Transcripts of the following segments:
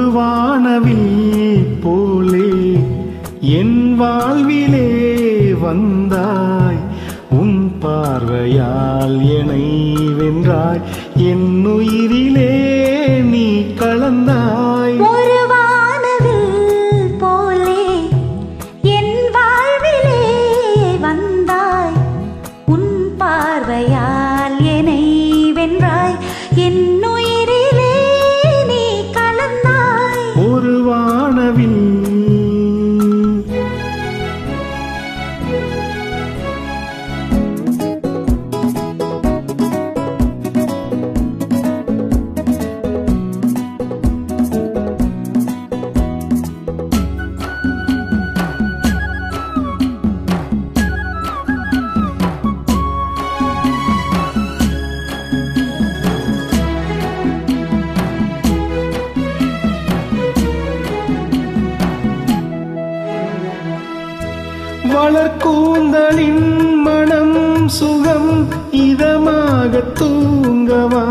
ஒரு வானவில் போலே என் வாழ்விலே வந்தாய். உன் பார்வையால் என்னை வென்றாய். என் உயிரிலே நீ கலந்தாய். ஒரு வானவில் போலே என் வாழ்விலே வந்தாய். உன் பார்வையால் என்னை வென்றாய். என் உயிரிலே நீ கலந்தாய். ஒரு வானவில் வளர்கூந்தலின் மனம் சுகம் இதமாக தூங்கவா.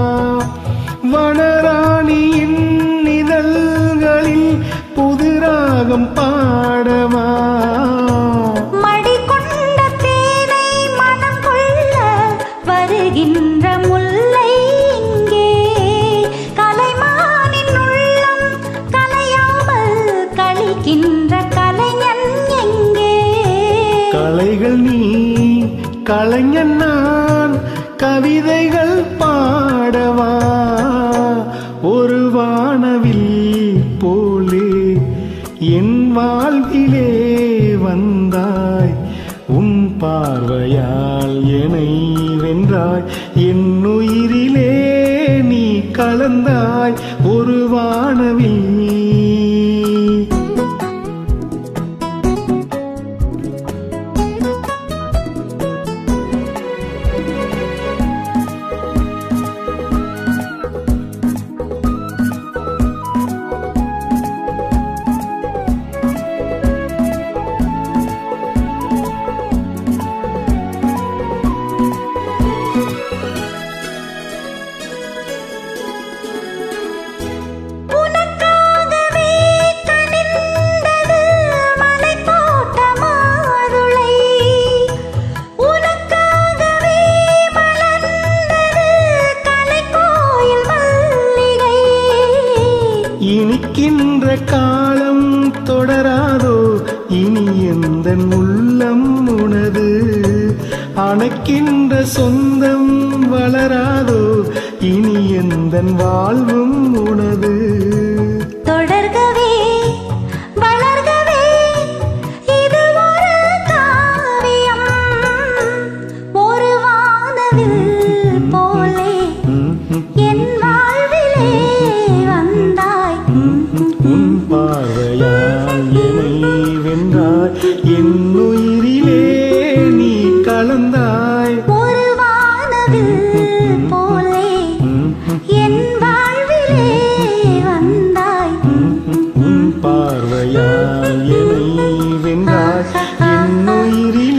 வனராணியின் இதழ்களில் புதுராகம் பாடவா. மடி கொண்ட தேனை மனம் கொள்ள வருகின்ற முல்லை இங்கே. கலைமானின் உள்ளம் கலையாமல் கழிக்கின்ற கலைஞன் எங்கே. கலைகள் நீ கலைஞன் நான் கவிதைகள் பாடவா. ஒரு வானவில் போலே என் வாழ்விலே வந்தாய். உன் பார்வையால் என்னை வென்றாய். என் உயிரிலே நீ கலந்தாய். ஒரு வானவில் இனிக்கின்ற காலம் தொடராதோ. இனி எந்தன் உள்ளம் உனது. அணைக்கின்ற சொந்தம் வளராதோ. இனி எந்தன் வாழ்வும் உனது. தொடர்கவே வளர்கவே இது ஒரு காவியம். ஒரு வானவில் போலே என் வாழ்விலே வந்தாய். உன் பார்வையால் என்னை வென்றாய். என் உயிரிலே நீ கலந்தாய். ஒரு வானவில் போலே என் வாழ்விலே வந்தாய். உன் பார்வையால் என்னை வென்றாய். என் உயிரிலே